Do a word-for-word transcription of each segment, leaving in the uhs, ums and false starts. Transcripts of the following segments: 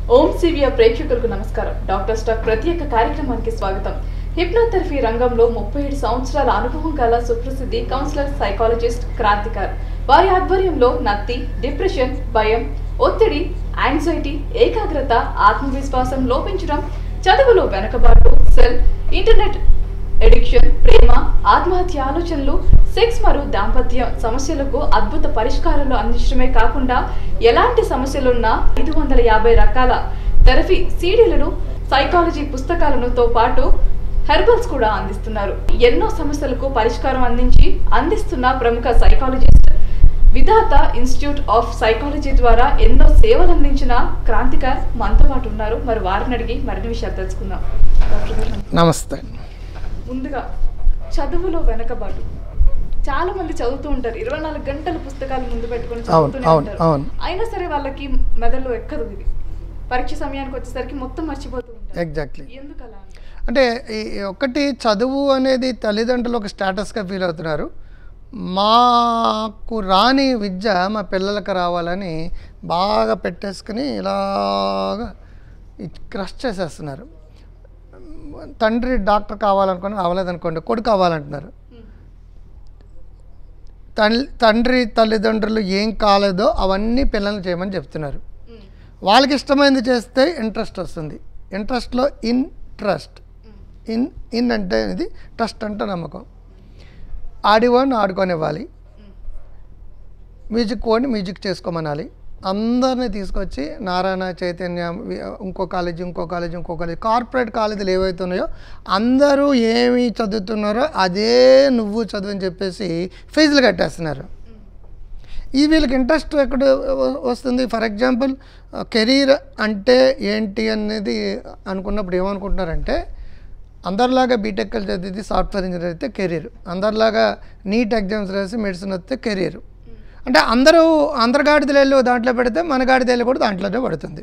ఓం సివియా ప్రేక్షకులకు నమస్కారం. Doctor stock ప్రత్యేక కార్యక్రమానికి స్వాగతం. హిప్నోథెరపీ రంగంలో ముప్పై ఏడు సంవత్సరాల అనుభవం గల సుప్రసిద్ధి కౌన్సిలర్ సైకాలజిస్ట్ క్రాంతికర్ వారి ఆధ్వర్యంలో నత్తి, డిప్రెషన్, భయం, ఒత్తిడి, యాంగ్జైటీ, ఏకాగ్రత, ఆత్మవిశ్వాసం లోపించడం, చదువులో వెనకబాటు, సెల్, ఇంటర్నెట్ ఎడిక్షన్, ప్రేమ, ఆత్మహత్య ఆలోచనలు, సెక్స్ మరియు దాంపత్య సమస్యలకు అద్భుత పరిష్కారాలు అందించడమే కాకుండా ఎలాంటి సమస్యలున్నా ఐదు వందల యాభై రకాల థెరపీ సీడీలను, సైకాలజీ పుస్తకాలను తో పాటు హెర్బల్స్ కూడా అందిస్తున్నారు. ఎన్నో సమస్యలకు పరిష్కారం అందించి అందిస్తున్న ప్రముఖ psychologist, Vidhatha institute of psychology ద్వారా ఎన్నో సేవలు అందించిన క్రాంతికర్ మనతో పాటు ఉన్నారు. మరి వారిని అడిగి మరిన్ని విషయాలు తెలుసుకుందాం. నమస్తే. ముందుగా చదువులో వెనకబాటు, చాలా మంది చదువుతూ ఉంటారు, ఇరవై నాలుగు గంటలు పుస్తకాలు ముందు పెట్టుకుని చదువుతూనే ఉంటారు. అయినా సరే వాళ్ళకి మెదడులో ఎక్కదు. ఇది పరీక్ష సమయానికి వచ్చేసరికి మొత్తం మర్చిపోతూ ఉంటారు. ఎగ్జాక్ట్లీ. ఎందుకు అలా అంటే ఒకటి, చదువు అనేది తల్లిదండ్రులు ఒక స్టేటస్గా ఫీల్ అవుతున్నారు. మాకు రాని విద్య మా పిల్లలకు రావాలని బాగా పెట్టేసుకుని ఇలాగా క్రష్ చేసేస్తున్నారు. తండ్రి డాక్టర్ కావాలనుకోండి, అవ్వలేదనుకోండి కొడుకు కావాలంటున్నారు. తల్లి తండ్రి తల్లిదండ్రులు ఏం కాలేదో అవన్నీ పిల్లల్ని చేయమని చెప్తున్నారు. వాళ్ళకి ఇష్టమైనది చేస్తే ఇంట్రెస్ట్ వస్తుంది. ఇంట్రెస్ట్లో ఇంట్రెస్ట్, ఇన్ ఇన్ అంటే ఇది, ట్రస్ట్ అంటే నమ్మకం. ఆడివాడిని ఆడుకొనివ్వాలి, మ్యూజిక్ వాడిని మ్యూజిక్ చేసుకోమనాలి. అందరినీ తీసుకొచ్చి నారాయణ, చైతన్య, ఇంకో కాలేజీ ఇంకో కాలేజీ ఇంకో కాలేజీ కార్పొరేట్ కాలేజీలు ఏవైతే ఉన్నాయో అందరూ ఏమి చదువుతున్నారో అదే నువ్వు చదువు అని చెప్పేసి ఫీజులు కట్టేస్తున్నారు. ఈ వీళ్ళకి ఇంట్రెస్ట్ ఎక్కడ వస్తుంది? ఫర్ ఎగ్జాంపుల్ కెరీర్ అంటే ఏంటి అనేది అనుకున్నప్పుడు ఏమనుకుంటున్నారంటే, అందరిలాగా బీటెక్లు చదివితే సాఫ్ట్వేర్ ఇంజనీర్ అయితే కెరీర్, అందరిలాగా నీట్ ఎగ్జామ్స్ రాసి మెడిసిన్ వస్తే కెరీర్. అంటే అందరూ అందరి గాడిదలు దాంట్లో పెడితే మన గాడిదలు కూడా దాంట్లోనే పడుతుంది.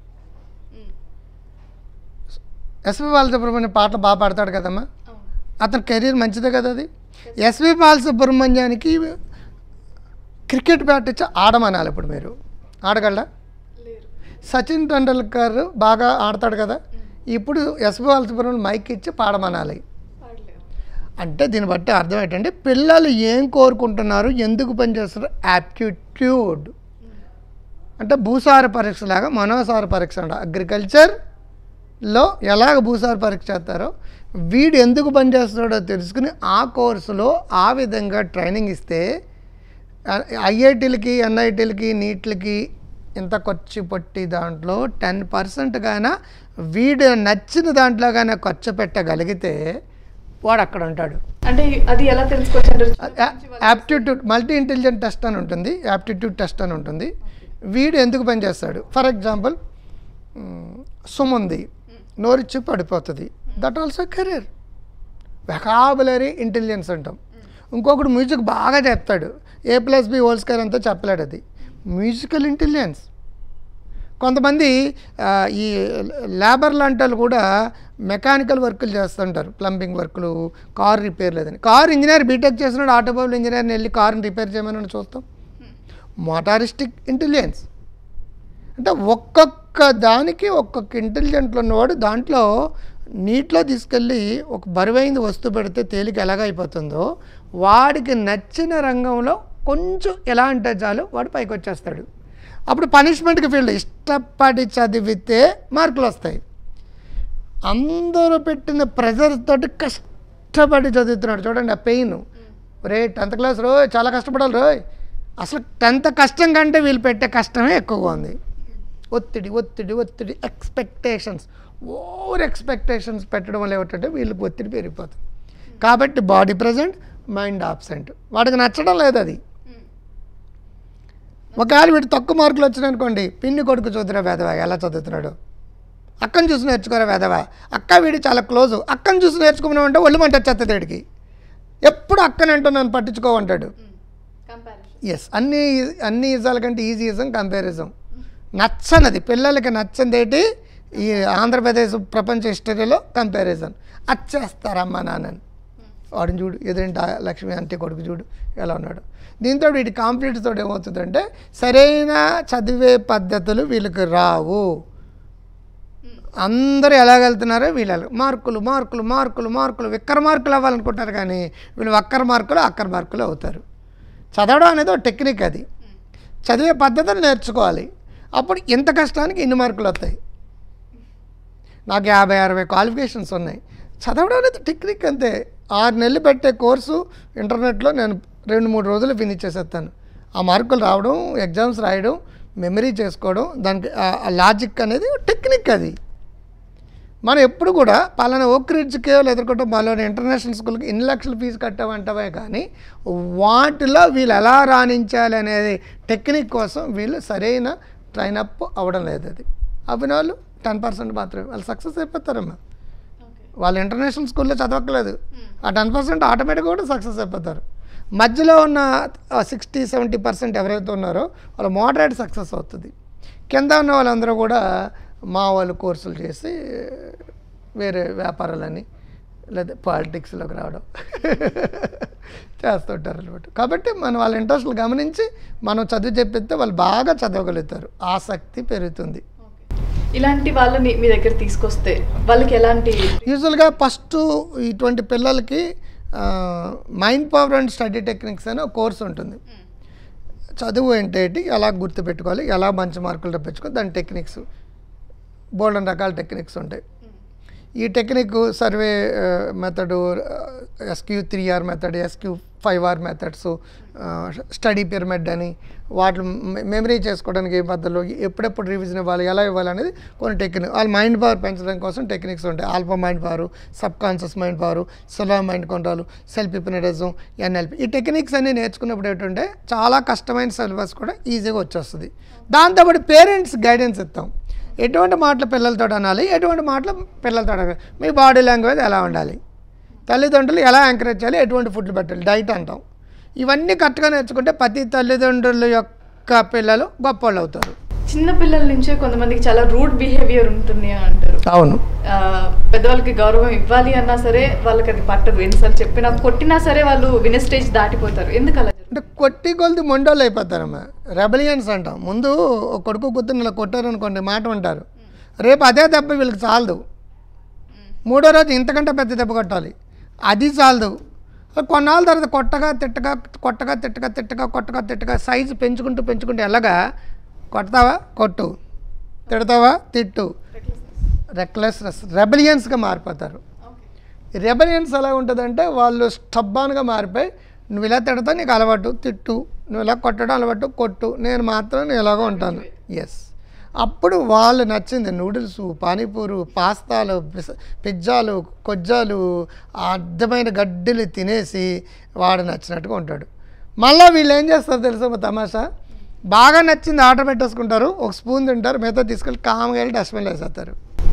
ఎస్వి బాలసుబ్రహ్మణ్యం పాటలు బాగా పాడతాడు కదమ్మా, అతని కెరీర్ మంచిదే కదా. అది ఎస్వి బాలసుబ్రహ్మణ్యానికి క్రికెట్ బ్యాట్ ఇచ్చి ఆడమనాలి. ఇప్పుడు మీరు ఆడగలరా? సచిన్ టెండూల్కర్ బాగా ఆడతాడు కదా, ఇప్పుడు ఎస్వి బాలసుబ్రహ్మణ్యం మైక్ ఇచ్చి పాడమనాలి. అంటే దీన్ని బట్టి అర్థం ఏంటంటే పిల్లలు ఏం కోరుకుంటున్నారు, ఎందుకు పనిచేస్తారు, యాప్టిట్యూడ్ అంటే భూసార పరీక్ష లాగా మనోసార పరీక్ష అంట. అగ్రికల్చర్లో ఎలాగ భూసార పరీక్ష చేస్తారో వీడు ఎందుకు పనిచేస్తున్నాడో తెలుసుకుని ఆ కోర్సులో ఆ విధంగా ట్రైనింగ్ ఇస్తే ఐఐటీలకి, ఎన్ఐటీలకి, నీట్లకి ఇంత ఖర్చు పట్టి దాంట్లో టెన్ పర్సెంట్ గాన వీడు నచ్చిన దాంట్లో కానీ ఖర్చు పెట్టగలిగితే వాడు అక్కడ ఉంటాడు. అంటే అది ఎలా తెలుసుకోవచ్చు? యాప్టిట్యూడ్ మల్టీ ఇంటెలిజెంట్ టెస్ట్ అని ఉంటుంది, యాప్టిట్యూడ్ టెస్ట్ అని ఉంటుంది. వీడు ఎందుకు పనిచేస్తాడు? ఫర్ ఎగ్జాంపుల్ సుమంది నోరిచ్చి పడిపోతుంది, that also career. Vocabulary intelligence అంటాం. ఇంకొకటి మ్యూజిక్ బాగా చెప్తాడు, A plus B whole square అంతా చెప్పలేడు, అది మ్యూజికల్ ఇంటెలిజెన్స్. కొంతమంది ఈ లేబర్ లాంటి వాళ్ళు కూడా మెకానికల్ వర్కులు చేస్తుంటారు, ప్లంబింగ్ వర్కులు, కార్ రిపేర్ లేదని. కార్ ఇంజనీర్ బీటెక్ చేసినాడు, ఆటోమొబైల్ ఇంజనీర్ని వెళ్ళి కార్ని రిపేర్ చేయమని చూస్తాం. మోటారిస్టిక్ ఇంటెలిజెన్స్ అంటే ఒక్కొక్క దానికి ఒక్కొక్క ఇంటెలిజెంట్లో ఉన్నవాడు దాంట్లో నీటిలో తీసుకెళ్ళి ఒక బరువైంది వస్తువు పెడితే తేలిక ఎలాగ అయిపోతుందో వాడికి నచ్చిన రంగంలో కొంచెం ఎలా అంటే చాలు వాడు పైకి వచ్చేస్తాడు. అప్పుడు పనిష్మెంట్కి ఫీల్డ్ ఇష్టపడి చదివితే మార్కులు వస్తాయి. అందరూ పెట్టిన ప్రెజర్ తోటి కష్టపడి చదువుతున్నాడు చూడండి, ఆ పెయిన్. రే టెన్త్ క్లాస్ రోయ్ చాలా కష్టపడాలి రోయ్, అసలు టెన్త్ కష్టం కంటే వీళ్ళు పెట్టే కష్టమే ఎక్కువగా ఉంది. ఒత్తిడి ఒత్తిడి ఒత్తిడి ఎక్స్పెక్టేషన్స్, ఓవర్ ఎక్స్పెక్టేషన్స్ పెట్టడం వల్ల ఏమిటంటే వీళ్ళకి ఒత్తిడి పెరిగిపోతుంది. కాబట్టి బాడీ ప్రజెంట్, మైండ్ ఆబ్సెంట్. వాడికి నచ్చడం లేదు అది. ఒకవేళ వీడు తక్కువ మార్కులు వచ్చినాయనుకోండి, పిన్ని కొడుకు చూద్దురా వేదవా ఎలా చదువుతున్నాడు, అక్కని చూసి నేర్చుకోరా వేదవా, అక్క వీడి చాలా క్లోజు, అక్కని చూసి నేర్చుకున్నామంటే ఒళ్ళు మంట వచ్చేస్తుంది వీడికి. ఎప్పుడు అక్కని అంటూ నన్ను పట్టించుకోమంటాడు. ఎస్, అన్ని అన్ని ఇజాల కంటే ఈజీ ఇజం కంపారిజం. నచ్చనది పిల్లలకి నచ్చంది ఏంటి? ఈ ఆంధ్రప్రదేశ్ ప్రపంచ హిస్టరీలో కంపారిజన్. అచ్చేస్తారమ్మా నాన్నని, వాడిని చూడు ఎదురింటి లక్ష్మి అంటే కొడుకు చూడు ఎలా ఉన్నాడు. దీంతో వీటి కాంప్లీట్ తోటి ఏమవుతుందంటే సరైన చదివే పద్ధతులు వీళ్ళకి రావు. అందరూ ఎలాగెళ్తున్నారో వీళ్ళు మార్కులు మార్కులు మార్కులు మార్కులు విక్కర మార్కులు అవ్వాలనుకుంటారు, కానీ వీళ్ళు వక్కర మార్కులు అక్కర మార్కులు అవుతారు. చదవడం అనేది ఒక టెక్నిక్, అది చదివే పద్ధతిని నేర్చుకోవాలి. అప్పుడు ఇంత కష్టానికి ఇన్ని మార్కులు వస్తాయి. నాకు యాభై అరవై క్వాలిఫికేషన్స్ ఉన్నాయి. చదవడం అనేది టెక్నిక్ అంతే. ఆరు నెలలు పెట్టే కోర్సు ఇంటర్నెట్లో నేను రెండు మూడు రోజులు ఫినిష్ చేసేస్తాను. ఆ మార్కులు రావడం, ఎగ్జామ్స్ రాయడం, మెమరీ చేసుకోవడం, దానికి లాజిక్ అనేది టెక్నిక్. అది మనం ఎప్పుడు కూడా పలానా ఓక్ రిడ్జ్కే ఎదుర్కొంటాం, పలానా ఇంటర్నేషనల్ స్కూల్కి ఇన్ని లక్షలు ఫీజు కట్టామంటావే, కానీ వాటిలో వీళ్ళు ఎలా రాణించాలి అనేది టెక్నిక్ కోసం వీళ్ళు సరైన ట్రైన్ అప్ అవ్వడం లేదు. అది అవిన వాళ్ళు టెన్ పర్సెంట్ మాత్రమే వాళ్ళు సక్సెస్ అయిపోతారమ్మా. వాళ్ళు ఇంటర్నేషనల్ స్కూల్లో చదవక్కలేదు, ఆ టెన్ పర్సెంట్ ఆటోమేటిక్గా కూడా సక్సెస్ అయిపోతారు. మధ్యలో ఉన్న సిక్స్టీ సెవెంటీ పర్సెంట్ ఎవరైతే ఉన్నారో వాళ్ళు మోడరేట్ సక్సెస్ అవుతుంది. కింద ఉన్న వాళ్ళందరూ కూడా మా వాళ్ళు కోర్సులు చేసి వేరే వ్యాపారాలని లేదా పాలిటిక్స్లోకి రావడం చేస్తుంటారు అనమాట. కాబట్టి మనం వాళ్ళ ఇంట్రెస్ట్లు గమనించి మనం చదువు చెప్పిస్తే వాళ్ళు బాగా చదవగలుగుతారు, ఆసక్తి పెరుగుతుంది. ఇలాంటి వాళ్ళని మీ దగ్గర తీసుకొస్తే వాళ్ళకి ఎలాంటి యూజువల్గా ఫస్ట్ ఇటువంటి పిల్లలకి mind power and study techniques అనే ఒక కోర్స్ ఉంటుంది. చదువు ఏంటి, ఎలా గుర్తుపెట్టుకోవాలి, ఎలా మంచి మార్కులు తెప్పించుకోవాలి, దాని టెక్నిక్స్ బోల్డెన్ రకాల టెక్నిక్స్ ఉంటాయి. ఈ technique survey method, SQ three R method, SQ five R methods, study pyramid అని వాటి మెమరీ చేసుకోవడానికి ఏ పద్ధతిలో ఎప్పుడెప్పుడు రివిజన్ ఇవ్వాలి, ఎలా ఇవ్వాలి అనేది కొన్ని టెక్నిక్. వాళ్ళ మైండ్ పవర్ పెంచడం కోసం టెక్నిక్స్ ఉంటాయి. Alpha mind power, subconscious mind power, solo mind control, self hypnotism, NLP. ఈ టెక్నిక్స్ అన్ని నేర్చుకున్నప్పుడు ఏంటంటే చాలా కష్టమైన సిలబస్ కూడా ఈజీగా వచ్చేస్తుంది. దాంతోపాటు పేరెంట్స్ గైడెన్స్ ఇస్తాం. ఎటువంటి మాటలు పిల్లలతో అనాలి, ఎటువంటి మాటలు పిల్లలతో అనాలి, మీ బాడీ లాంగ్వేజ్ ఎలా ఉండాలి, తల్లిదండ్రులు ఎలా ఎంకరేజ్ చేయాలి, ఎటువంటి ఫుడ్లు పెట్టాలి, డైట్ అంటాం. ఇవన్నీ కరెక్ట్గా నేర్చుకుంటే ప్రతి తల్లిదండ్రుల యొక్క పిల్లలు గొప్పవాళ్ళు అవుతారు. చిన్న పిల్లల నుంచే కొంతమందికి చాలా రూడ్ బిహేవియర్ ఉంటుంది అని అంటారు. అవును, పెద్దవాళ్ళకి గౌరవం ఇవ్వాలి అన్నా సరే వాళ్ళకి అది పట్టదు. ఎన్నిసార్లు చెప్పినా కొట్టినా సరే వాళ్ళు వినే స్టేజ్ దాటిపోతారు. ఎందుకు అలా? అంటే కొట్టి కొలిది మొండోళ్ళు అయిపోతారమ్మా. రెబలియన్స్ అంటాం. ముందు ఒక కొడుకు కూతురు ఇలా కొట్టారు అనుకోండి, మాట ఉంటారు. రేపు అదే దెబ్బ వీళ్ళకి చాలదు, మూడో రోజు ఇంతకంటే పెద్ద దెబ్బ కొట్టాలి, అది చాలదు. కొన్నాళ్ళ తర్వాత కొట్టగా తిట్టగా కొట్టగా తిట్టగా తిట్టగా కొట్టగా తిట్టగా సైజు పెంచుకుంటూ పెంచుకుంటూ ఎలాగా కొడతావా కొట్టు, తిడతావా తిట్టు, రెక్లెస్నెస్ రెబలియన్స్గా మారిపోతారు. రెబలియన్స్ ఎలా ఉంటుందంటే వాళ్ళు స్టబ్బాన్గా మారిపోయి నువ్వు ఇలా తిడతావు నీకు అలవాటు తిట్టు, నువ్వు ఇలా కొట్టడం అలవాటు కొట్టు, నేను మాత్రం నేను ఇలాగ ఉంటాను. ఎస్, అప్పుడు వాళ్ళు నచ్చింది నూడిల్స్, పానీపూరు, పాస్తాలు, పిజ్జాలు, కొజ్జాలు, అర్థమైన గడ్డలు తినేసి వాడు నచ్చినట్టుగా ఉంటాడు. మళ్ళీ వీళ్ళు ఏం చేస్తారు తెలుసా మా తమాషా, బాగా నచ్చింది ఆర్డర్ పెట్టేసుకుంటారు, ఒక స్పూన్ తింటారు, మిగతా తీసుకెళ్ళి కామ్గా వెళ్ళి డస్ట్బిన్లో వేసేస్తారు.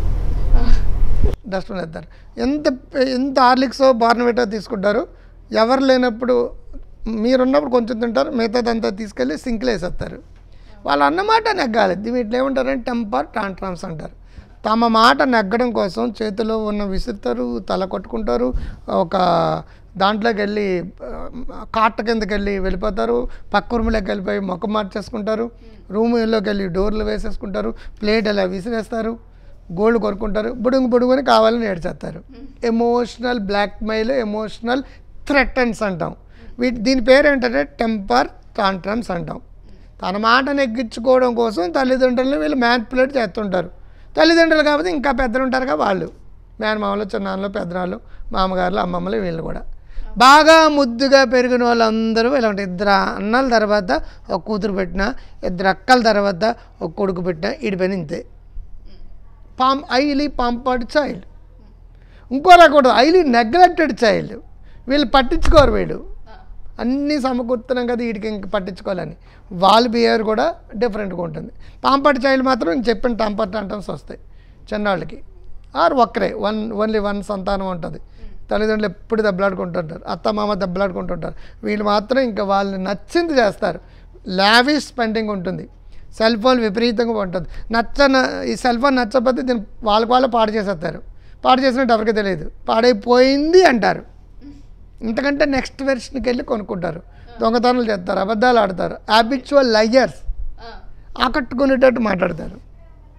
డస్ట్బిన్ వేస్తారు. ఎంత ఎంత హార్లిక్సో బార్న్విటో తీసుకుంటారు, ఎవరు లేనప్పుడు మీరున్నప్పుడు కొంచెం తింటారు, మిగతాదంతా తీసుకెళ్ళి సింక్లో వేసేస్తారు. వాళ్ళు అన్నమాట నెగ్గాలి. వీటిలో ఏమంటారంటే టెంపర్ టాంట్రమ్స్ అంటారు. తమ మాట నెగ్గడం కోసం చేతిలో ఉన్న విసురుతారు, తల కొట్టుకుంటారు, ఒక దాంట్లోకి వెళ్ళి కాట కిందకి వెళ్ళి వెళ్ళిపోతారు, పక్క రూమ్లోకి వెళ్ళిపోయి మొక్క మార్చేసుకుంటారు, రూమ్లోకి వెళ్ళి డోర్లు వేసేసుకుంటారు, ప్లేట్ అలా విసిరేస్తారు, గోల్డ్ కొనుక్కుంటారు, బుడుగు బుడుగుని కావాలని ఏడ్చేస్తారు. ఎమోషనల్ బ్లాక్మెయిల్, ఎమోషనల్ థ్రెటన్స్ అంటాం. వీటి దీని పేరు ఏంటంటే టెంపర్ టాంట్రమ్స్ అంటాం. తన మాట నెగ్గించుకోవడం కోసం తల్లిదండ్రులను వీళ్ళు మ్యానిపులేట్ చేస్తుంటారు. తల్లిదండ్రులు కాబట్టి ఇంకా పెద్దలు ఉంటారుగా వాళ్ళు, మేనమామలు, చిన్నాన్నలు, పెద్దనాళ్ళు, మామగారులు, అమ్మమ్మలు, వీళ్ళు కూడా బాగా ముద్దుగా పెరిగిన వాళ్ళందరూ ఇలాంటి ఇద్దరు అన్నల తర్వాత ఒక కూతురు పెట్టినా, ఇద్దరు అక్కల తర్వాత ఒక కొడుకు పెట్టినా ఈడిపోయిన ఇంతే. పామ్ ఐలీ పాంపర్డ్ చైల్డ్. ఇంకోలా కూడా ఐలీ నెగ్లెక్టెడ్ చైల్డ్. వీళ్ళు పట్టించుకోరు, వీడు అన్నీ సమకూరుతున్నాం కదా వీడికి ఇంక పట్టించుకోవాలని. వాళ్ళ బిహేవియర్ కూడా డిఫరెంట్గా ఉంటుంది. పాంపర్డ్ చైల్డ్ మాత్రం నేను చెప్పిన టెంపర్ టాంట్రమ్స్ వస్తాయి చిన్నవాళ్ళకి. ఆర్ ఒక్కరే వన్ ఓన్లీ వన్ సంతానం ఉంటుంది. తల్లిదండ్రులు ఎప్పుడు దెబ్బలాడుకుంటుంటారు, అత్త మామ దెబ్బలాడుకుంటుంటారు. వీళ్ళు మాత్రం ఇంకా వాళ్ళని నచ్చింది చేస్తారు. లావిష్ స్పెండింగ్ ఉంటుంది. సెల్ ఫోన్ విపరీతంగా ఉంటుంది. నచ్చన ఈ సెల్ ఫోన్ నచ్చకపోతే దీన్ని వాళ్ళకి వాళ్ళు పాడు చేసేస్తారు. పాడు చేసినట్టు ఎవరికి తెలియదు, పాడైపోయింది అంటారు. ఇంతకంటే నెక్స్ట్ వెర్షన్కి వెళ్ళి కొనుక్కుంటారు, దొంగతనాలు చేస్తారు, అబద్ధాలు ఆడతారు, హ్యాబిచువల్ లయర్స్, ఆకట్టుకునేటట్టు మాట్లాడతారు.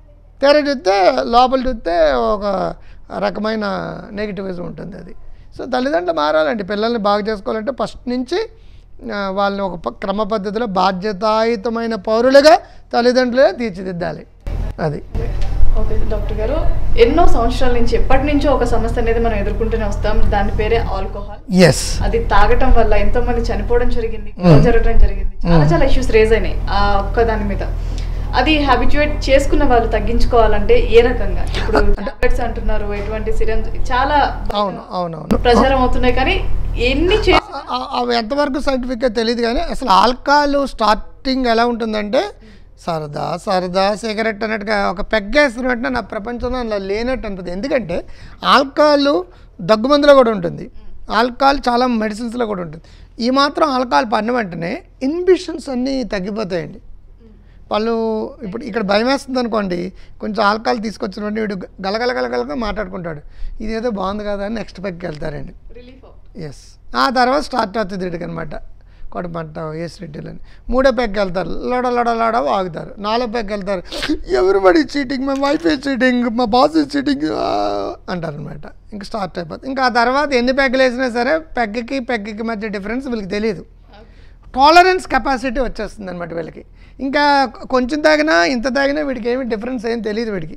తీరా చూస్తే లోపల చూస్తే ఒక రకమైన నెగిటివిజం ఉంటుంది అది. సో తల్లిదండ్రులు మారాలండి. పిల్లల్ని బాగా చేసుకోవాలంటే ఫస్ట్ నుంచి వాళ్ళని ఒక క్రమ పద్ధతిలో బాధ్యతాయుతమైన పౌరులుగా తల్లిదండ్రులే తీర్చిదిద్దాలి. అది. ఓకే డాక్టర్ గారు, ఎన్నో సంవత్సరాల నుంచి ఎప్పటి నుంచో ఒక సమస్య అనేది మనం ఎదుర్కొంటూనే వస్తాం. దాని పేరే ఆల్కహాల్. ఎస్. అది తాగటం వల్ల ఎంతో మంది చనిపోవడం జరిగింది, జరగడం జరిగింది, చాలా చాలా ఇష్యూస్ రేజ్ అయినాయి ఆ ఒక్క దాని మీద. అది హ్యాబిచువేట్ చేసుకున్న వాళ్ళు తగ్గించుకోవాలంటే ఏ రకంగా? ఇప్పుడు టాబ్లెట్స్ అంటున్నారు, ఎటువంటి సిరంజ్ చాలా అవును అవునవును ప్రచారం అవుతున్నాయి, కానీ ఎన్ని అవి ఎంతవరకు సైంటిఫిక్గా తెలియదు. కానీ అసలు ఆల్కహాల్ స్టార్టింగ్ ఎలా ఉంటుందంటే సరదా సరదా సిగరెట్ అన్నట్టుగా ఒక పెగ్గేస్తున్న వెంటనే నా ప్రపంచంలో అలా లేనట్టు అనిపిస్తుంది. ఎందుకంటే ఆల్కహాల్ దగ్గుమందులో కూడా ఉంటుంది, ఆల్కహాల్ చాలా మెడిసిన్స్లో కూడా ఉంటుంది. ఈ మాత్రం ఆల్కహాల్ పడిన వెంటనే ఇన్హిబిషన్స్ అన్నీ తగ్గిపోతాయండి. వాళ్ళు ఇప్పుడు ఇక్కడ భయం వేస్తుంది అనుకోండి, కొంచెం ఆల్కహాల్ తీసుకొచ్చిన వెంటనే వీడు గలగల గలగలగా మాట్లాడుకుంటాడు, ఇదేదో బాగుంది కదా అని నెక్స్ట్ పెగ్కి వెళ్తారండి. ఎస్. ఆ తర్వాత స్టార్ట్ అవుతుంది వీడికి అనమాట, కొడమంట ఏసిడిటీలని. మూడో పెగ్కి వెళ్తారు, లడ లడ లడ ఆగుతారు. నాలుగో పెగ్కి వెళ్తారు, ఎవరిబడి చీటింగ్, మా వైఫ్ ఈజ్ చీటింగ్, మా బాస్ ఈజ్ చీటింగ్ అంటారు అనమాట. ఇంకా స్టార్ట్ అయిపోతుంది. ఇంకా ఆ తర్వాత ఎన్ని పెగ్గులు వేసినా సరే పెగ్కి పెగ్కి మధ్య డిఫరెన్స్ వీళ్ళకి తెలియదు. టాలరెన్స్ కెపాసిటీ వచ్చేస్తుంది అనమాట వీళ్ళకి. ఇంకా కొంచెం తాగినా ఇంత తాగినా వీడికి ఏమి డిఫరెన్స్ ఏం తెలియదు వీడికి.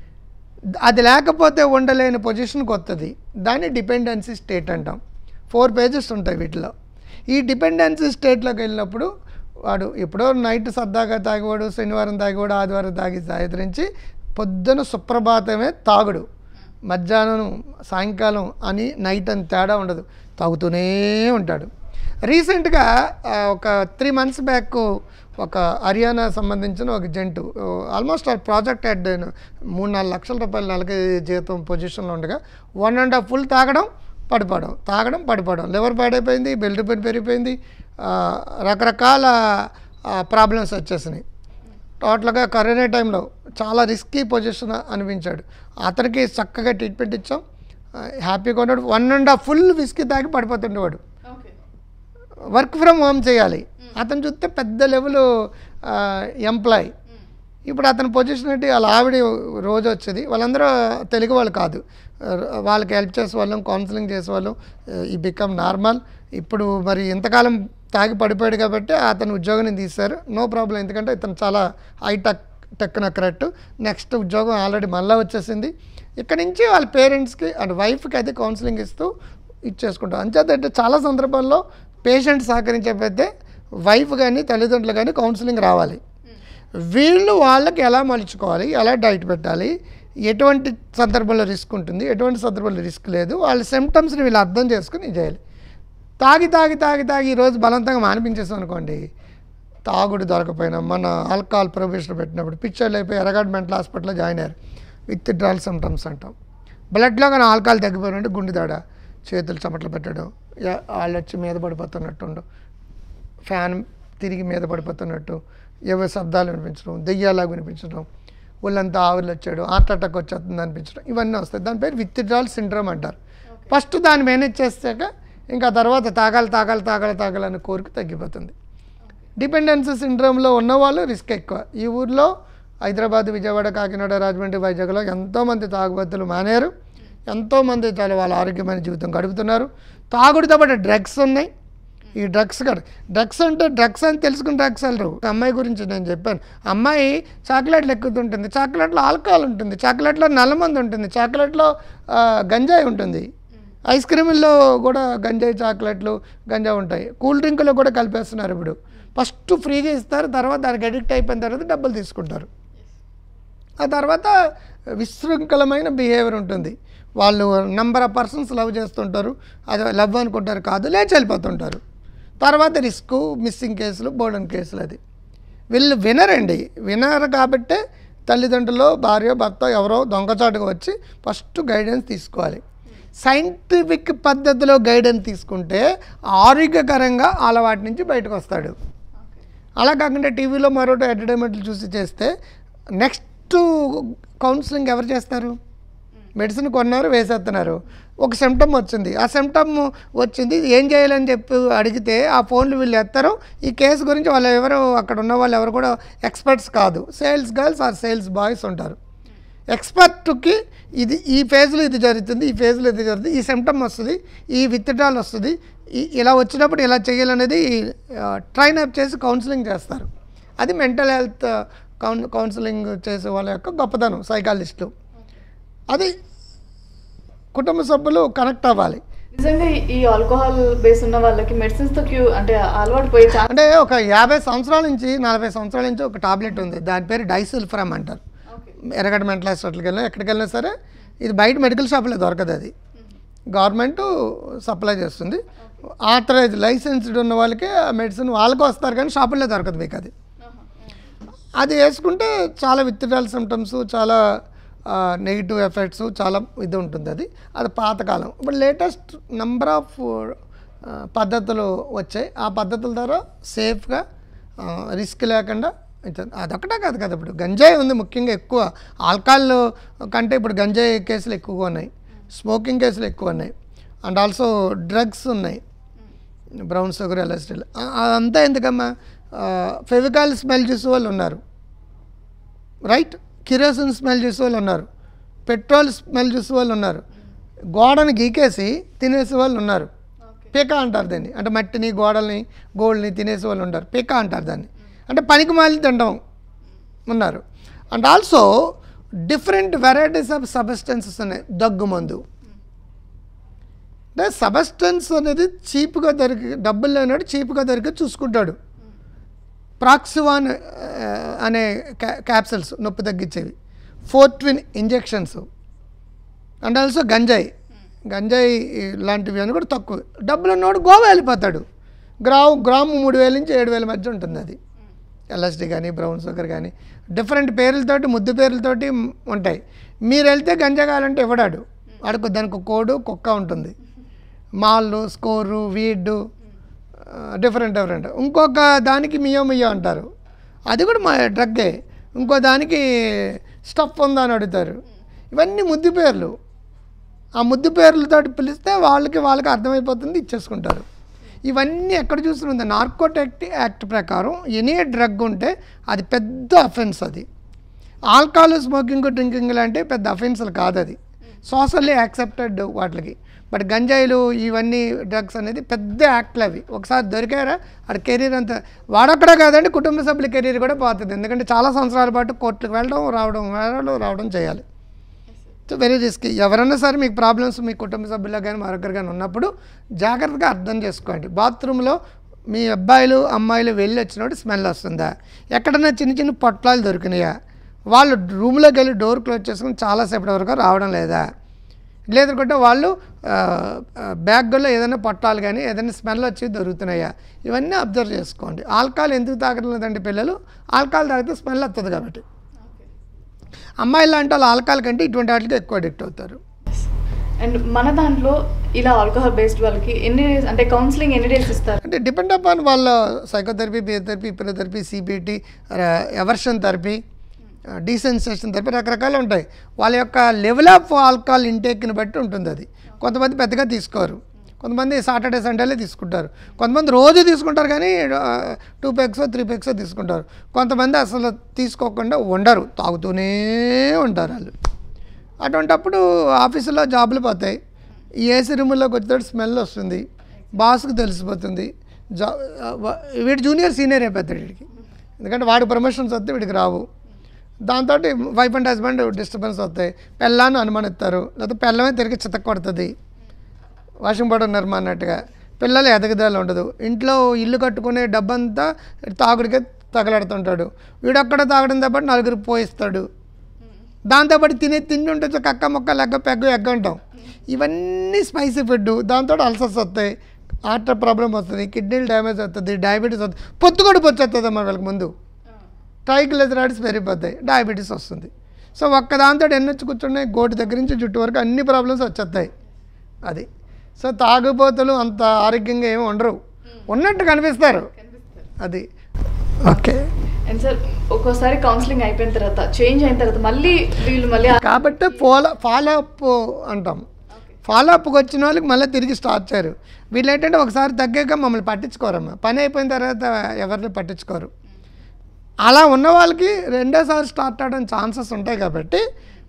అది లేకపోతే ఉండలేని పొజిషన్కి వస్తుంది. దాన్ని డిపెండెన్సీ స్టేట్ అంటాం. ఫోర్ పేజెస్ ఉంటాయి వీటిలో. ఈ డిపెండెన్సీ స్టేట్లోకి వెళ్ళినప్పుడు వాడు ఎప్పుడో నైట్ సరదాగా తాగేవాడు, శనివారం తాగేవాడు, ఆదివారం తాగి సాయంత్రించి పొద్దున సుప్రభాతమే తాగుడు, మధ్యాహ్నం సాయంకాలం అని నైట్ అని తేడా ఉండదు, తాగుతూనే ఉంటాడు. రీసెంట్గా ఒక త్రీ మంత్స్ బ్యాక్ ఒక హర్యానా సంబంధించిన ఒక జంటు ఆల్మోస్ట్ ఆ ప్రాజెక్ట్ హెడ్ మూడు నాలుగు లక్షల రూపాయల నెలకి జీతం పొజిషన్లో ఉండగా వన్ అండ్ హాఫ్ ఫుల్ తాగడం పడిపోవడం, తాగడం పడిపోవడం, లివర్ పాడైపోయింది, బిల్డప్ పెరిగిపోయింది, రకరకాల ప్రాబ్లమ్స్ వచ్చేసినాయి. టోటల్గా కరోనా టైంలో చాలా రిస్కీ పొజిషన్ అనిపించాడు. అతనికి చక్కగా ట్రీట్మెంట్ ఇచ్చాం, హ్యాపీగా ఉన్నాడు. One and half full whisky తాగి పడిపోతుండేవాడు. వర్క్ ఫ్రమ్ హోమ్ చేయాలి. అతను చూస్తే పెద్ద లెవెల్ ఎంప్లాయ్. ఇప్పుడు అతని పొజిషన్ ఏంటి, వాళ్ళ ఆవిడ రోజు వచ్చేది, వాళ్ళందరూ తెలుగు వాళ్ళు కాదు, వాళ్ళకి హెల్ప్ చేసేవాళ్ళం, కౌన్సిలింగ్ చేసేవాళ్ళం. ఈ బికమ్ నార్మల్. ఇప్పుడు మరి ఇంతకాలం తాగి పడిపోయాడు కాబట్టి అతను ఉద్యోగాన్ని తీశారు, నో ప్రాబ్లం. ఎందుకంటే ఇతను చాలా హైటెక్ టెక్నోక్రాట్. నెక్స్ట్ ఉద్యోగం ఆల్రెడీ మళ్ళీ వచ్చేసింది. ఇక్కడ నుంచి వాళ్ళ పేరెంట్స్కి అండ్ వైఫ్కి అయితే కౌన్సిలింగ్ ఇస్తూ ఇచ్చేసుకుంటాం. అంచేతంటే చాలా సందర్భాల్లో పేషెంట్ సహకరించకపోతే వైఫ్ కానీ తల్లిదండ్రులు కానీ కౌన్సిలింగ్ రావాలి. వీళ్ళు వాళ్ళకి ఎలా మలుచుకోవాలి, ఎలా డైట్ పెట్టాలి, ఎటువంటి సందర్భంలో రిస్క్ ఉంటుంది, ఎటువంటి సందర్భంలో రిస్క్ లేదు, వాళ్ళ సిమ్టమ్స్ని వీళ్ళు అర్థం చేసుకుని చేయాలి. తాగి తాగి తాగి తాగి ఈరోజు బలవంతంగా మానిపించేస్తాం అనుకోండి, తాగుడు దొరకపోయినా మన ఆల్కహాల్ ప్రొబేషన్ పెట్టినప్పుడు పిక్చర్లు అయిపోయి ఎరగాడ్ మెంటల్ హాస్పిటల్లో జాయిన్ అయ్యారు. విత్ డ్రాల్ సిమ్టమ్స్ అంటాం. బ్లడ్లో కానీ ఆల్కహాల్ తగ్గిపోయినట్టు గుండె దాడ, చేతులు చెమటలు పెట్టడం, వాళ్ళు వచ్చి మీద పడిపోతున్నట్టు, ఫ్యాన్ తిరిగి మీద పడిపోతున్నట్టు, ఏవో శబ్దాలు వినిపించడం, దెయ్యాలాగా వినిపించడం, ఒళ్ళంతా ఆవిర్లు వచ్చాడు, హార్ట్ అటాక్ వచ్చేస్తుంది అనిపించడం, ఇవన్నీ వస్తాయి. దాని పేరు విత్డ్రాల్ సిండ్రోమ్ అంటారు. ఫస్ట్ దాన్ని మేనేజ్ చేసాక ఇంకా తర్వాత తాగాలి తాగాలి తాగాలి తాగాలని కోరిక తగ్గిపోతుంది. డిపెండెన్సీ సిండ్రోమ్లో ఉన్నవాళ్ళు రిస్క్ ఎక్కువ. ఈ ఊర్లో హైదరాబాద్, విజయవాడ, కాకినాడ, రాజమండ్రి, వైజాగ్లో ఎంతోమంది తాగుబోతులు మానేరు, ఎంతోమంది చాలా వాళ్ళ ఆరోగ్యమైన జీవితం గడుపుతున్నారు. తాగుడుతో పాటు డ్రగ్స్ ఉన్నాయి. ఈ డ్రగ్స్ కూడా డ్రగ్స్ అంటే డ్రగ్స్ అని తెలుసుకుని డ్రగ్స్ వెళ్ళరు. అమ్మాయి గురించి నేను చెప్పాను, అమ్మాయి చాక్లెట్లు ఎక్కుతుంటుంది, చాక్లెట్లో ఆల్కహాల్ ఉంటుంది, చాక్లెట్లో నల్లమంది ఉంటుంది, చాక్లెట్లో గంజాయి ఉంటుంది, ఐస్ క్రీముల్లో కూడా గంజాయి చాక్లెట్లు గంజాయి ఉంటాయి, కూల్ డ్రింకులో కూడా కలిపేస్తున్నారు. ఇప్పుడు ఫస్ట్ ఫ్రీగా ఇస్తారు, తర్వాత దానికి అడిక్ట్ అయిపోయిన తర్వాత డబ్బులు తీసుకుంటారు. ఆ తర్వాత విశృంఖలమైన బిహేవియర్ ఉంటుంది. వాళ్ళు నెంబర్ ఆఫ్ పర్సన్స్ లవ్ చేస్తుంటారు, అది లవ్ అనుకుంటారు, కాదు లేచి వెళ్ళిపోతుంటారు. తర్వాత రిస్క్, మిస్సింగ్ కేసులు, బోర్డన్ కేసులు. అది వీళ్ళు వినరండి. వినరు కాబట్టే తల్లిదండ్రులు, భార్య, భర్త ఎవరో దొంగచాటుగా వచ్చి ఫస్ట్ గైడెన్స్ తీసుకోవాలి. సైంటిఫిక్ పద్ధతిలో గైడెన్స్ తీసుకుంటే ఆరోగ్యకరంగా అలవాటి నుంచి బయటకు వస్తాడు. అలా కాకుండా టీవీలో మరొకటి ఎంటర్టైన్మెంట్లు చూసి చేస్తే నెక్స్ట్ కౌన్సిలింగ్ ఎవరు చేస్తారు? మెడిసిన్ కొన్నారు, వేసేస్తున్నారు. ఒక సిమ్టమ్ వచ్చింది, ఆ సిమ్టమ్ వచ్చింది ఏం చేయాలని చెప్పి అడిగితే ఆ ఫోన్లు వీళ్ళు ఎత్తారు. ఈ కేసు గురించి వాళ్ళు ఎవరు అక్కడ ఉన్న వాళ్ళు ఎవరు కూడా ఎక్స్పర్ట్స్ కాదు, sales girls or sales boys ఉంటారు. ఎక్స్పర్ట్కి ఇది ఈ ఫేజ్లో ఇది జరుగుతుంది, ఈ ఫేజ్లో ఇది జరుగుతుంది, ఈ సిమ్టమ్ వస్తుంది, ఈ విత్డ్రాల్ వస్తుంది, ఈ ఇలా వచ్చినప్పుడు ఇలా చేయాలనేది ట్రైన్ అప్ చేసి కౌన్సిలింగ్ చేస్తారు. అది మెంటల్ హెల్త్ కౌన్ కౌన్సిలింగ్ చేసే వాళ్ళ యొక్క గొప్పతనం సైకాలజిస్టులు. అది కుటుంబ సభ్యులు కనెక్ట్ అవ్వాలి. నిజంగా ఈ ఆల్కహాల్ బేస్ ఉన్న వాళ్ళకి మెడిసిన్స్తో క్యూ అంటే అలవాటు పోయి అంటే ఒక యాభై సంవత్సరాల నుంచి నలభై సంవత్సరాల నుంచి ఒక టాబ్లెట్ ఉంది, దాని పేరు డైసల్ఫ్రామ్ అంటారు. ఎర్రగడ్డ మెంటల్ హాస్పిటల్కి వెళ్ళినా ఎక్కడికి వెళ్ళినా సరే ఇది బయట మెడికల్ షాప్లో దొరకదు, అది గవర్నమెంట్ సప్లై చేస్తుంది. ఆథరైజ్ లైసెన్స్డ్ ఉన్న వాళ్ళకి ఆ మెడిసిన్ వాళ్ళకి వస్తారు కానీ షాపుల్లో దొరకదు మీకు. అది అది వేసుకుంటే చాలా విత్డ్రాల్ సిమ్టమ్స్, చాలా నెగిటివ్ ఎఫెక్ట్స్, చాలా ఇది ఉంటుంది. అది అది పాతకాలం. ఇప్పుడు లేటెస్ట్ నెంబర్ ఆఫ్ పద్ధతులు వచ్చాయి. ఆ పద్ధతుల ద్వారా సేఫ్గా రిస్క్ లేకుండా అదొక్కటే కాదు కదా, ఇప్పుడు గంజాయి ఉంది ముఖ్యంగా ఎక్కువ. ఆల్కహాల్ కంటే ఇప్పుడు గంజాయి కేసులు ఎక్కువగా ఉన్నాయి, స్మోకింగ్ కేసులు ఎక్కువ ఉన్నాయి, అండ్ ఆల్సో డ్రగ్స్ ఉన్నాయి, బ్రౌన్ షుగర్, ఎల్ఎస్డీలు. అదంతా ఎందుకమ్మా, ఫెవికాల్ స్మెల్ చూసే వాళ్ళు ఉన్నారు, రైట్, కిరోసిన్ స్మెల్ చూసే వాళ్ళు ఉన్నారు, పెట్రోల్ స్మెల్ చూసే వాళ్ళు ఉన్నారు, గోడని గీకేసి తినేసే వాళ్ళు ఉన్నారు, పీకా అంటారు దాన్ని, అంటే మట్టిని గోడల్ని గోల్డ్ని తినేసే వాళ్ళు ఉన్నారు, పీకా అంటారు దాన్ని, అంటే పనికి మాలి తినడం ఉన్నారు. And also different varieties of substances ఉన్నాయి. దగ్గు మందు అంటే సబ్స్టెన్స్ అనేది చీప్గా దొరికి, డబ్బులు లేనాడు చీప్గా దొరికి చూసుకుంటాడు. ప్రాక్సివాన్ అనే క్యా క్యాప్సిల్స్ నొప్పి తగ్గించేవి, ఫోర్ట్విన్ ఇంజెక్షన్స్, అండ్ ఆల్సో గంజాయి గంజాయి లాంటివి అని కూడా తక్కువ. డబ్బులు ఉన్నవాడు గోవా వెళ్ళిపోతాడు. గ్రాము గ్రాము మూడు వేల నుంచి ఏడు వేల మధ్య ఉంటుంది. అది ఎల్ఎస్డి కానీ బ్రౌన్ షుగర్ కానీ డిఫరెంట్ పేర్లతోటి, ముద్దు పేర్లతోటి ఉంటాయి. మీరు వెళ్తే గంజా కావాలంటే ఇవ్వడాడు, వాడికి దానికి కోడు కుక్క ఉంటుంది, మాల్లు, స్కోరు, వీడ్డు, డిఫరెంట్ డిఫరెంట్. ఇంకొక దానికి మియో మియో అంటారు, అది కూడా మా డ్రగ్గే. ఇంకో దానికి స్టఫ్ ఉందా అని అడుగుతారు. ఇవన్నీ ముద్దు పేర్లు. ఆ ముద్దు పేర్లతో పిలిస్తే వాళ్ళకి వాళ్ళకి అర్థమైపోతుంది, ఇచ్చేసుకుంటారు. ఇవన్నీ ఎక్కడ చూస్తుంది, నార్కోటిక్ యాక్ట్ ప్రకారం ఎనీ డ్రగ్ ఉంటే అది పెద్ద అఫెన్స్. అది ఆల్కహాల్, స్మోకింగ్, డ్రింకింగ్ లాంటివి పెద్ద అఫెన్స్లు కాదు, అది సోషల్లీ యాక్సెప్టెడ్ వాటికి. బట్ గంజాయిలు ఇవన్నీ డ్రగ్స్ అనేది పెద్ద యాక్ట్లు. అవి ఒకసారి దొరికారా అది కెరీర్ అంతా, వాడొక్కడే కాదండి కుటుంబ సభ్యుల కెరీర్ కూడా పోతుంది. ఎందుకంటే చాలా సంవత్సరాల పాటు కోర్టులకు వెళ్ళడం రావడం వెళ్ళడం రావడం చేయాలి. So very risky. ఎవరైనా సరే మీకు ప్రాబ్లమ్స్ మీ కుటుంబ సభ్యుల్లో కానీ మరొకరు కానీ ఉన్నప్పుడు జాగ్రత్తగా అర్థం చేసుకోండి. బాత్రూంలో మీ అబ్బాయిలు అమ్మాయిలు వెళ్ళి వచ్చినప్పుడు స్మెల్ వస్తుందా, ఎక్కడైనా చిన్న చిన్న పొట్లాలు దొరికినాయా, వాళ్ళు రూమ్లోకి వెళ్ళి డోర్ క్లోజ్ చేసుకుని చాలాసేపటి వరకు రావడం లేదా, లేదంటే వాళ్ళు బ్యాగ్లో ఏదైనా పొట్టాలు కానీ ఏదైనా స్మెల్ వచ్చి దొరుకుతున్నాయా, ఇవన్నీ అబ్జర్వ్ చేసుకోండి. ఆల్కహాల్ ఎందుకు తాగలేదండి పిల్లలు, ఆల్కహాల్ తాగితే స్మెల్ వస్తుంది కాబట్టి. అమ్మాయిలు లాంటి వాళ్ళు ఆల్కహాల్ కంటే ఇటువంటి వాటికి ఎక్కువ అడిక్ట్ అవుతారు. అండ్ మన దాంట్లో ఇలా ఆల్కహాల్ బేస్డ్ వాళ్ళకి ఎన్ని డేస్ అంటే కౌన్సిలింగ్ ఎన్ని డేస్ ఇస్తారు అంటే డిపెండ్ అపాన్ వాళ్ళ psychotherapy, behaviour therapy, CBT, aversion therapy, desensitisation therapy, రకరకాలు ఉంటాయి. వాళ్ళ యొక్క లెవెల్ ఆఫ్ ఆల్కహాల్ ఇంటేక్ని బట్టి ఉంటుంది. అది కొంతమంది పెద్దగా తీసుకోరు, కొంతమంది సాటర్డే సండేలే తీసుకుంటారు, కొంతమంది రోజు తీసుకుంటారు కానీ టూ పెగ్సో త్రీ పెగ్సో తీసుకుంటారు, కొంతమంది అసలు తీసుకోకుండా ఉండరు, తాగుతూనే ఉంటారు వాళ్ళు. అటువంటప్పుడు ఆఫీసులో జాబులు పోతాయి, ఈ ఏసీ రూముల్లోకి వచ్చేటప్పుడు స్మెల్ వస్తుంది, బాస్కి తెలిసిపోతుంది, జా వీడి జూనియర్ సీనియర్ అయిపోతాడు వీడికి, ఎందుకంటే వాడి ప్రమోషన్స్ వస్తే వీడికి రావు. దాంతో వైఫ్ అండ్ హస్బెండ్ డిస్టర్బెన్స్ వస్తాయి, పెళ్ళాన్ని అనుమానిస్తారు, లేకపోతే పెళ్ళమే తిరిగి చితక్ కొడుతుంది, వాషింగ్ పౌడర్ నిర్మా అన్నట్టుగా. పిల్లలు ఎదగదాలు ఉండదు, ఇంట్లో ఇల్లు కట్టుకునే డబ్బంతా తాగుడికే తగలడుతుంటాడు, వీడొక్కడ తాగడంతో పాటు నలుగురు పోయిస్తాడు, దాంతోపాటు తినే తిండి ఉంటుంది కక్క మొక్క లెక్క పెగ్గ ఎగ్గ అంటాం. ఇవన్నీ స్పైసీ ఫుడ్, దాంతో అల్సర్స్ వస్తాయి, హార్ట్ ప్రాబ్లం వస్తుంది, కిడ్నీలు డ్యామేజ్ అవుతుంది, డయాబెటీస్ వస్తుంది, పొత్తుకొడి పొచ్చు వస్తుంది అమ్మ వీళ్ళకి ముందు, ట్రైగ్లిజరైడ్స్ పెరిగిపోతాయి, డయాబెటీస్ వస్తుంది. సో ఒక్క దాంతో ఎన్నొచ్చి కూర్చున్నాయి, గోటు దగ్గర నుంచి జుట్టు వరకు అన్ని ప్రాబ్లమ్స్ వచ్చేస్తాయి. అది సో తాగుబోతులు అంత ఆరోగ్యంగా ఏమి ఉండరు, ఉన్నట్టు కనిపిస్తారు. అది ఓకే. అండ్ సార్ ఒక్కోసారి కౌన్సిలింగ్ అయిపోయిన తర్వాత చేంజ్ అయిన తర్వాత మళ్ళీ వీళ్ళు మళ్ళీ కాబట్టి ఫాలో ఫాలో అప్ అంటాం. ఫాలో అప్కి వచ్చిన వాళ్ళకి మళ్ళీ తిరిగి స్టార్ట్ చేయరు. వీళ్ళు ఏంటంటే ఒకసారి తగ్గాక మమ్మల్ని పట్టించుకోరమ్మా, పని అయిపోయిన తర్వాత ఎవరిని పట్టించుకోరు. అలా ఉన్న వాళ్ళకి రెండోసారి స్టార్ట్ అవడం ఛాన్సెస్ ఉంటాయి కాబట్టి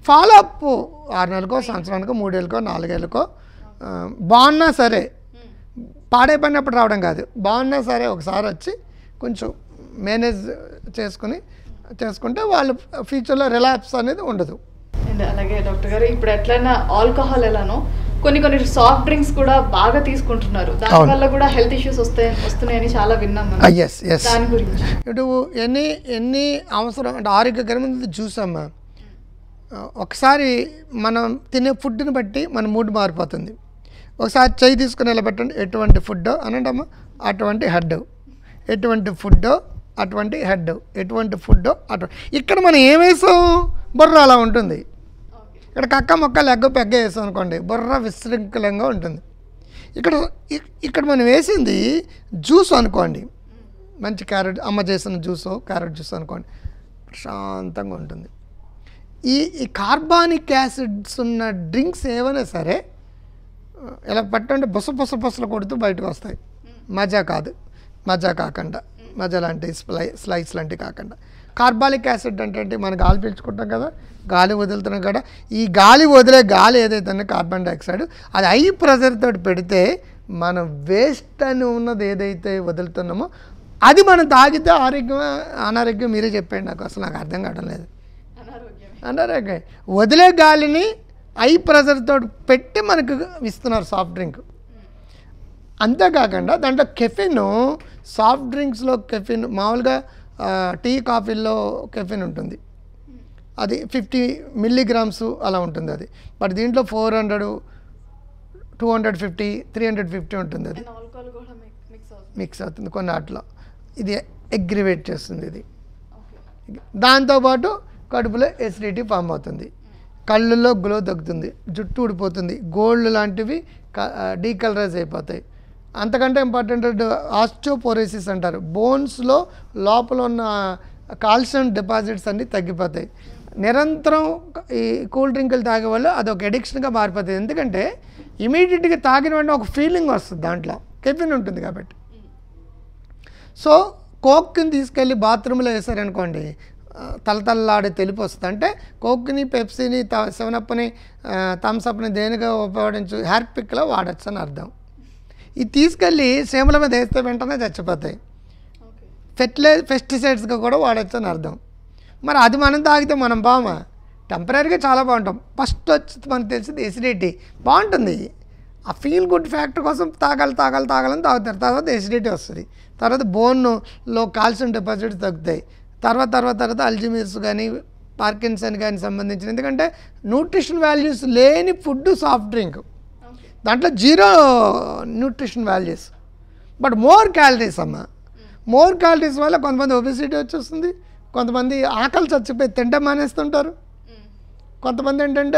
ఫాలో అప్ ఆరు నెలలకో సంవత్సరానికో మూడేళ్ళకో నాలుగేళ్ళకో బాగున్నా సరే పాడైపోయినప్పుడు రావడం కాదు, బాగున్నా సరే ఒకసారి వచ్చి కొంచెం మేనేజ్ చేసుకుని చేసుకుంటే వాళ్ళు ఫ్యూచర్లో రిలాప్స్ అనేది ఉండదు. అండ్ అలాగే డాక్టర్ గారు ఇప్పుడు ఎట్లయినా ఆల్కహాల్ ఎలానో కొన్ని కొన్ని సాఫ్ట్ డ్రింక్స్ కూడా బాగా తీసుకుంటున్నారు, దానివల్ల కూడా హెల్త్ ఇష్యూస్ వస్తాయి వస్తున్నాయని చాలా విన్నాం. ఎస్ ఎస్ దాని గురించి ఇటు ఎన్ని ఎన్ని అవసరం అంటే ఆరోగ్యకరమైనది చూసామా, ఒకసారి మనం తినే ఫుడ్ని బట్టి మన మూడ్ మారిపోతుంది. ఒకసారి చెయ్యి తీసుకుని నిలబెట్టండి, ఎటువంటి ఫుడ్ అనంటమ్మా అటువంటి హెడ్, ఎటువంటి ఫుడ్ అటువంటి హెడ్, ఎటువంటి ఫుడ్ అటు. ఇక్కడ మనం ఏం వేసాం, బుర్ర అలా ఉంటుంది. ఇక్కడ కక్క మొక్క లెగ్గ పెగ్గ వేసాం అనుకోండి, బుర్ర విశృంఖలంగా ఉంటుంది. ఇక్కడ ఇక్కడ మనం వేసింది జ్యూస్ అనుకోండి, మంచి క్యారెట్ అమ్మ చేసిన జ్యూస్ క్యారెట్ జ్యూస్ అనుకోండి, ప్రశాంతంగా ఉంటుంది. ఈ ఈ కార్బానిక్ యాసిడ్స్ ఉన్న డ్రింక్స్ ఏమైనా సరే ఇలా పట్టండి బుస బుస బుసలు కొడుతూ బయటకు వస్తాయి. మజా కాదు, మజా కాకుండా మజా లాంటి స్లై స్లైస్ లాంటివి కాకుండా. కార్బానిక్ యాసిడ్ అంటే మనం గాలి పీల్చుకుంటాం కదా, గాలి వదులుతున్నాం కదా, ఈ గాలి వదిలే గాలి ఏదైతే కార్బన్ డైఆక్సైడ్ అది హై ప్రెషర్ తోటి పెడితే మనం వేస్ట్ అని ఉన్నది ఏదైతే వదులుతున్నామో అది మనం తాగితే ఆరోగ్యం అనారోగ్యం మీరే చెప్పండి, నాకు అసలు నాకు అర్థం కావడం లేదు. అనారోగ్యం వదిలే గాలిని హై ప్రెషర్తో పెట్టి మనకు ఇస్తున్నారు సాఫ్ట్ డ్రింక్. అంతేకాకుండా దాంట్లో కెఫిన్, సాఫ్ట్ డ్రింక్స్లో కెఫిన్ మామూలుగా టీ కాఫీల్లో కెఫిన్ ఉంటుంది, అది ఫిఫ్టీ మిల్లీగ్రామ్స్ అలా ఉంటుంది అది. బట్ దీంట్లో four hundred two hundred fifty three hundred fifty ఉంటుంది, అది మిక్స్ అవుతుంది కొన్ని వాటిలో. ఇది అగ్రివేట్ చేస్తుంది ఇది. దాంతోపాటు కడుపులో ఎసిడిటీ ఫామ్ అవుతుంది, కళ్ళల్లో గ్లో తగ్గుతుంది, జుట్టు ఊడిపోతుంది, గోల్డ్ లాంటివి డీకలరైజ్ అయిపోతాయి. అంతకంటే ఇంపార్టెంట్ ఆస్టియోపోరోసిస్ అంటారు, బోన్స్లో లోపల ఉన్న కాల్షియం డిపాజిట్స్ అన్నీ తగ్గిపోతాయి. నిరంతరం ఈ కూల్ డ్రింకులు తాగే వాళ్ళు అదొక ఎడిక్షన్గా మారిపోతుంది. ఎందుకంటే ఇమీడియట్గా తాగిన వెంటనే ఒక ఫీలింగ్ వస్తుంది, దాంట్లో కెఫిన్ ఉంటుంది కాబట్టి. సో కోక్ని తీసుకెళ్ళి బాత్రూంలో వేసారనుకోండి, తలతల్లాడే తెలుపు వస్తుంది. అంటే కోక్ని పెప్సీని త సెవెనప్ని థమ్సప్ని దేనిగా ఉపయోగించు హెయిర్ పిక్లో వాడచ్చు అని అర్థం. ఇది తీసుకెళ్ళి సేమల మీద వేస్తే వెంటనే చచ్చిపోతాయి, ఫెర్టిలై పెస్టిసైడ్స్గా కూడా వాడచ్చు అని అర్థం. మరి అది మనం తాగితే మనం బామా టెంపరీగా చాలా బాగుంటాం. ఫస్ట్ వచ్చి మనకు తెలిసింది ఎసిడిటీ బాగుంటుంది, ఆ ఫీల్ గుడ్ ఫ్యాక్టర్ కోసం తాగాలి తాగాలి తాగాలని తాగుతారు. తర్వాత ఎసిడిటీ వస్తుంది, తర్వాత బోన్లో కాల్షియం డిపాజిట్స్ తగ్గుతాయి, తర్వాత తర్వాత తర్వాత అల్జిమీర్స్ కానీ పార్కిన్సన్ కానీ సంబంధించిన. ఎందుకంటే న్యూట్రిషన్ వాల్యూస్ లేని ఫుడ్ సాఫ్ట్ డ్రింక్, దాంట్లో zero nutrition values but more calories అమ్మ. మోర్ క్యాలరీస్ వల్ల కొంతమంది ఒబెసిటీ వచ్చేస్తుంది, కొంతమంది ఆకలి చచ్చిపోయి తింటే మానేస్తుంటారు, కొంతమంది ఏంటంటే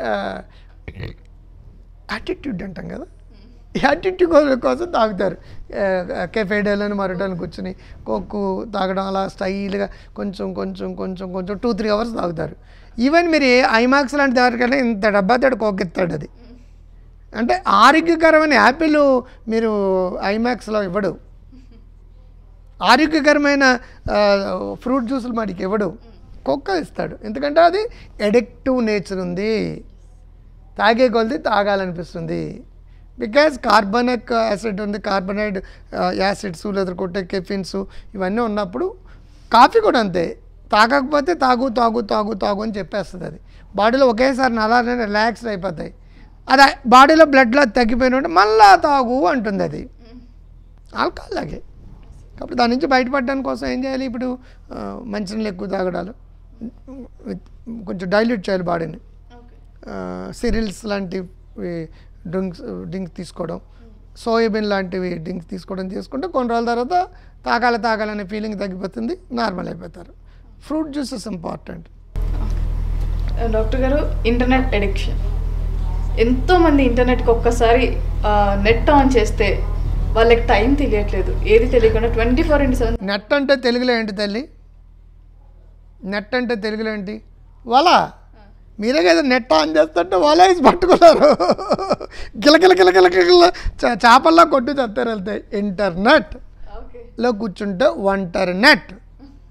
యాటిట్యూడ్ అంటాం కదా, యాటిట్యూడ్ కోసం తాగుతారు. కెఫేడేలని మరొకటి కూర్చుని కోక్కు తాగడం అలా స్టైల్గా కొంచెం కొంచెం కొంచెం కొంచెం టూ త్రీ అవర్స్ తాగుతారు. ఈవెన్ మీరు ఐమాక్స్ లాంటి దగ్గరికైనా ఇంత డబ్బా తోడు కోక్కిస్తాడు. అది అంటే ఆరోగ్యకరమైన యాపిల్ మీరు ఐమాక్స్లో ఇవ్వడు, ఆరోగ్యకరమైన ఫ్రూట్ జ్యూసులు మనకి ఇవ్వడు, కుక్క ఇస్తాడు. ఎందుకంటే అది ఎడిక్టివ్ నేచర్ ఉంది, తాగే కొలది తాగాలనిపిస్తుంది. బికాజ్ కార్బనిక్ యాసిడ్ ఉంది, కార్బనైడ్ యాసిడ్స్ లేదా కొట్టే కెఫిన్స్ ఇవన్నీ ఉన్నప్పుడు. కాఫీ కూడా అంతే, తాగకపోతే తాగు తాగు తాగు తాగు అని చెప్పేస్తుంది. అది బాడీలో ఒకేసారి నలానే రిలాక్స్డ్ అయిపోతాయి. అది బాడీలో బ్లడ్లో తగ్గిపోయినట్టు మళ్ళా తాగు అంటుంది అది ఆల్కహాల్ లాగే. కాబట్టి దాని నుంచి బయటపడడానికి కోసం ఏం చేయాలి, ఇప్పుడు మంచినీళ్ళు ఎక్కువ తాగడాలు, కొంచెం డైల్యూట్ చేయాలి బాడీని, సిరిల్స్ లాంటివి డ్రింక్స్ డ్రింక్స్ తీసుకోవడం, సోయాబీన్ లాంటివి డ్రింక్స్ తీసుకోవడం తీసుకుంటే కొన్ని రోజుల తర్వాత తాగాలి తాగాలనే ఫీలింగ్ తగ్గిపోతుంది, నార్మల్ అయిపోతారు. Fruit juices important. డాక్టర్ గారు, ఇంటర్నెట్ అడిక్షన్, ఎంతోమంది ఇంటర్నెట్కి ఒక్కసారి నెట్ ఆన్ చేస్తే వాళ్ళకి టైం తెలియట్లేదు, ఏది తెలియకుండా twenty four into seven. Net అంటే తెలుగులో ఏంటి తల్లి? నెట్ అంటే తెలుగులో ఏంటి? వల. మీరే కదా నెట్ ఆన్ చేస్తుంటే వల వేసి పట్టుకున్నారు, గిలగిల గిలగిల గిల చేపల్లా కొట్టు చెప్తారు వెళ్తాయి. ఇంటర్నెట్లో కూర్చుంటే వంటర్నెట్,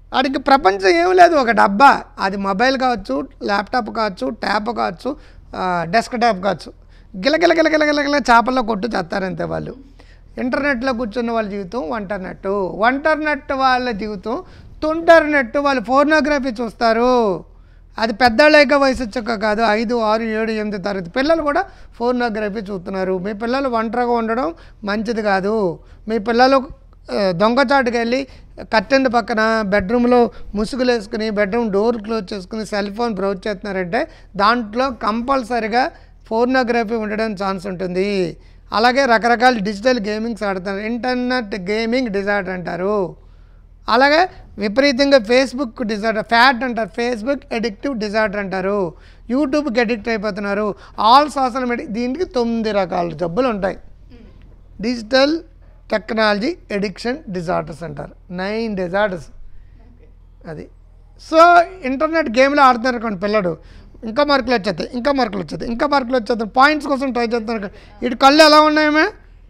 వాడికి ప్రపంచం ఏం లేదు, ఒక డబ్బా, అది మొబైల్ కావచ్చు, ల్యాప్టాప్ కావచ్చు, ట్యాబ్ కావచ్చు, డెస్క్ టాప్ కావచ్చు, గిలగిల గిలగిల గిలగిల చేపల్లో కొట్టు చేస్తారంతే వాళ్ళు. ఇంటర్నెట్లో కూర్చున్న వాళ్ళ జీవితం వంటర్నెట్, వంటర్నెట్ వాళ్ళ జీవితం తుంటర్నెట్. వాళ్ళు పోర్నోగ్రఫీ చూస్తారు. అది పెద్దవాళ్ళక వయసు వచ్చాక కాదు, ఐదు ఆరు ఏడు ఎనిమిది తరగతి పిల్లలు కూడా పోర్నోగ్రఫీ చూస్తున్నారు. మీ పిల్లలు ఒంటరిగా ఉండడం మంచిది కాదు. మీ పిల్లలు దొంగచాటుకు వెళ్ళి కర్టెన్ పక్కన బెడ్రూమ్లో ముసుగులు వేసుకుని బెడ్రూమ్ డోర్ క్లోజ్ చేసుకుని సెల్ ఫోన్ బ్రౌజ్ చేస్తున్నారంటే దాంట్లో కంపల్సరిగా పోర్నోగ్రఫీ ఉండడం ఛాన్స్ ఉంటుంది. అలాగే రకరకాల డిజిటల్ గేమింగ్స్ ఆడుతున్నారు, ఇంటర్నెట్ గేమింగ్ డిజార్డర్ అంటారు. అలాగే విపరీతంగా ఫేస్బుక్ డిజార్డర్, ఫ్యాట్ అంటారు, ఫేస్బుక్ ఎడిక్టివ్ డిజార్డర్ అంటారు. యూట్యూబ్కి అడిక్ట్ అయిపోతున్నారు. ఆల్ సోషల్ మీడియా, దీనికి తొమ్మిది రకాల జబ్బులు ఉంటాయి. డిజిటల్ టెక్నాలజీ ఎడిక్షన్ డిజార్డర్స్ అంటారు, నైన్ డిజార్డర్స్ అది. సో ఇంటర్నెట్ గేమ్లో ఆడుతున్నారు అనుకోండి పిల్లడు, ఇంకా మార్కులు వచ్చేస్తాయి, ఇంకా మార్కులు వచ్చేస్తాయి, ఇంకా మార్కులు వచ్చేస్తాయి, పాయింట్స్ కోసం ట్రై చేస్తున్నారు. ఇటు కళ్ళు ఎలా ఉన్నాయేమే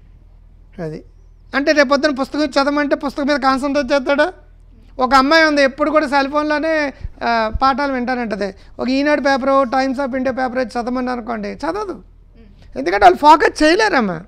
అది. అంటే రేపు పొద్దున పుస్తకం చదవమంటే పుస్తకం మీద కాన్సన్ట్రేట్ చేస్తాడా? ఒక అమ్మాయి ఉంది, ఎప్పుడు కూడా సెల్ ఫోన్లోనే పాఠాలు వింటానంటది. ఒక Eenadu paper, Times of India paper చదవమని అనుకోండి, చదవదు. ఎందుకంటే వాళ్ళు ఫోకస్ చేయలేరమ్మా.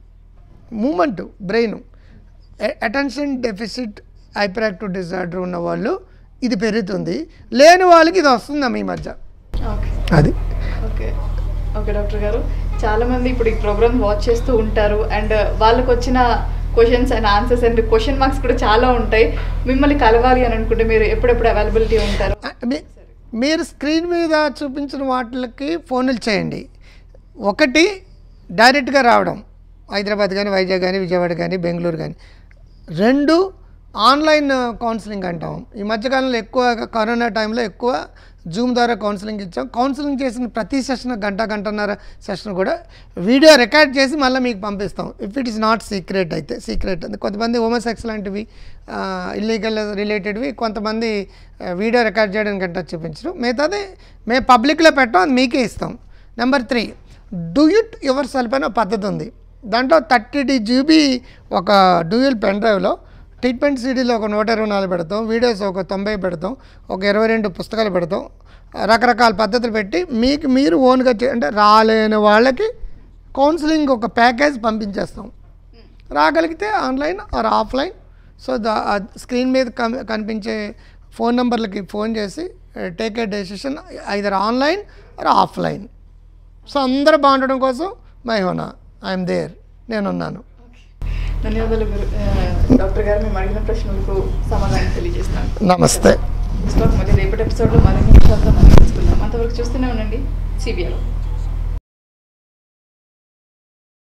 Moment, brain, attention deficit hyper active disorder ఉన్న వాళ్ళు ఇది పెరుగుతుంది, లేని వాళ్ళకి ఇది వస్తుందమ్మా ఈ మధ్య. అది ఓకే ఓకే డాక్టర్ గారు, చాలామంది ఇప్పుడు ఈ ప్రోగ్రామ్ వాచ్ చేస్తూ ఉంటారు అండ్ వాళ్ళకు వచ్చిన questions and answers and question marks కూడా చాలా ఉంటాయి. మిమ్మల్ని కలవాలి అని అనుకుంటే మీరు ఎప్పుడెప్పుడు అవైలబిలిటీ ఉంటారు? మీరు స్క్రీన్ మీద చూపించిన వాటికి ఫోన్లు చేయండి. ఒకటి డైరెక్ట్గా రావడం, హైదరాబాద్ కానీ వైజాగ్ కానీ విజయవాడ కానీ బెంగళూరు కానీ. రెండు ఆన్లైన్ కౌన్సిలింగ్ అంటాం. ఈ మధ్యకాలంలో ఎక్కువ కరోనా టైంలో ఎక్కువ జూమ్ ద్వారా కౌన్సిలింగ్ ఇచ్చాం. కౌన్సిలింగ్ చేసిన ప్రతి సెషన్ గంట గంటన్నర సెషన్ కూడా వీడియో రికార్డ్ చేసి మళ్ళీ మీకు పంపిస్తాం. If it is not secret అయితే. సీక్రెట్ అంటే కొంతమంది హోమోసెక్స్ లాంటివి ఇల్లీగల్ రిలేటెడ్వి కొంతమంది వీడియో రికార్డ్ చేయడానికి గంట చూపించరు. మిగతాది మేము పబ్లిక్లో పెట్టాం, అది మీకే ఇస్తాం. Number three, do it yourself అనే పద్ధతి ఉంది. దాంట్లో థర్టీ జీబీ ఒక డ్యూయల్ పెన్ డ్రైవ్లో ట్రీట్మెంట్ సీడీలో ఒక నూట ఇరవై నాలుగు పెడతాం, వీడియోస్ ఒక తొంభై పెడతాం, ఒక ఇరవై రెండు పుస్తకాలు పెడతాం. రకరకాల పద్ధతులు పెట్టి మీకు మీరు ఓన్గా అంటే రాలేని వాళ్ళకి కౌన్సిలింగ్ ఒక ప్యాకేజ్ పంపించేస్తాం. రాగలిగితే online or offline. So the screen మీద కనిపించే ఫోన్ నెంబర్లకి ఫోన్ చేసి take a decision either online or offline. So అందరూ బాగుండడం కోసం మైహోనా ఐఎమ్ దేర్, నేనున్నాను. ధన్యవాదాలు గురు డాక్టర్ గారు, మేము అడిగిన ప్రశ్నలకు సమాధానం తెలియజేస్తాను. నమస్తే. మరి రేపటి ఎపిసోడ్లో మరిన్ని విషయాలతో మనం తెలుసుకుందాం. అంతవరకు చూస్తూనే ఉండండి సిబిఐలో.